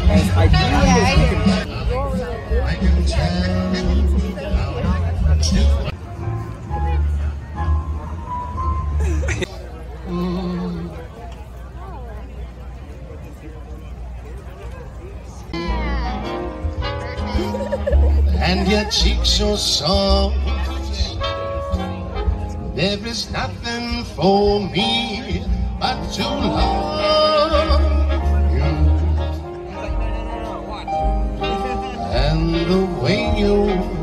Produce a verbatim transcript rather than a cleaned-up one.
as ideally as you can. I can tell. And your cheeks so soft. There is nothing for me but to love you. And the way you